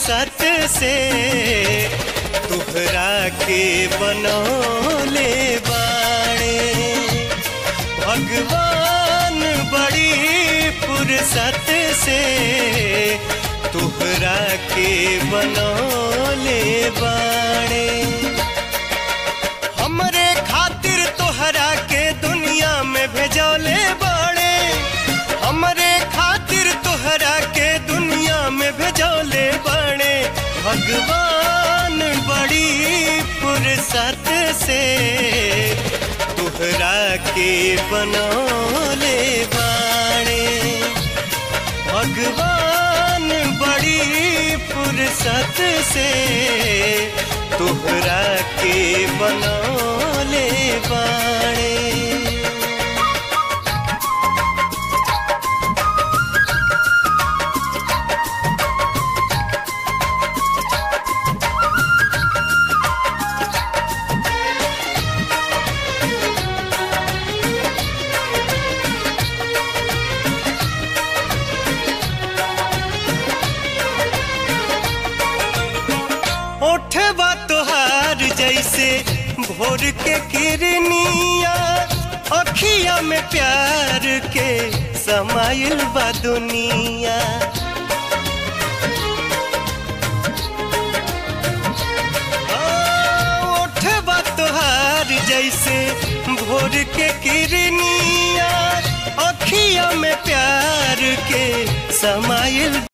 फुर्सत से तुहरा के बनौले बाड़े भगवान बड़ी फुर्सत से तुहरा के बनौले बाड़े हमरे खातिर तुहरा के दुनिया में भेजौले बाड़े हमरे खातिर तुहरा के दुनिया में भेजौले बाड़े भगवान बड़ी फुर्सत से तुहरा के बनौले बाड़े भगवान बड़ी फुर्सत से तुहरा के बनौले बाड़े। ओठवा तोहार जैसे भोर के किरनिया अखिया में प्यार के समाइल बा दुनिया ओठवा तोहार जैसे भोर के किरनिया अखिया में प्यार के समाइल